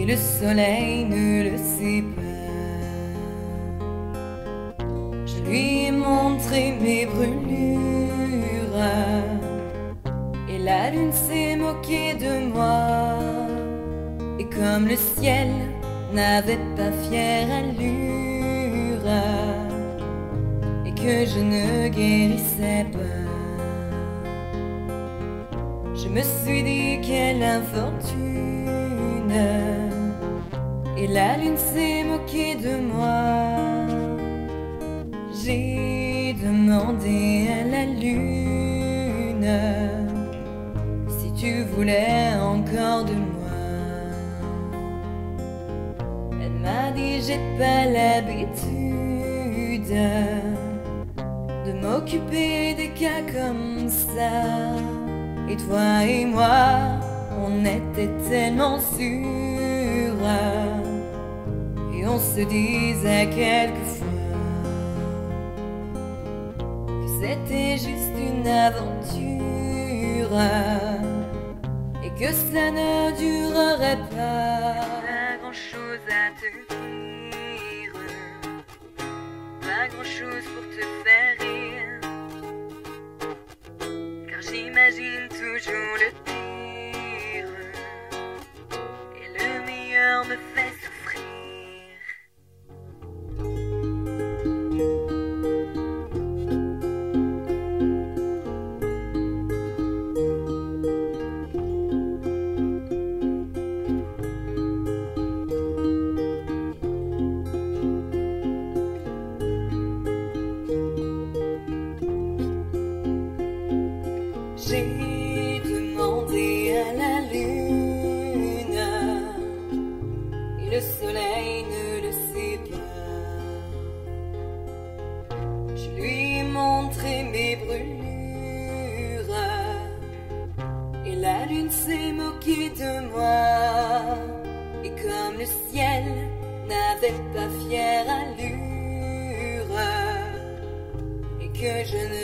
et le soleil ne le sait pas. Je lui ai montré mes brûlures et la lune s'est moquée de moi. Et comme le ciel n'avait pas fière allure et que je ne guérissais pas, je me suis dit quelle infortune, et la lune s'est moquée de moi. J'ai demandé à la lune si tu voulais encore de moi. Elle m'a dit j'ai pas l'habitude de m'occuper des cas comme ça. Et toi et moi, on était tellement sûrs, et on se disait quelquefois que c'était juste une aventure et que cela ne durerait pas. Pas grand chose à te dire, pas grand chose pour te faire rire, car j'imagine toujours le pire et le meilleur me fait souffrir. J'ai demandé à la lune et le soleil ne le sait pas. Je lui ai montré mes brûlures et la lune s'est moquée de moi. Et comme le ciel n'avait pas fière allure et que je ne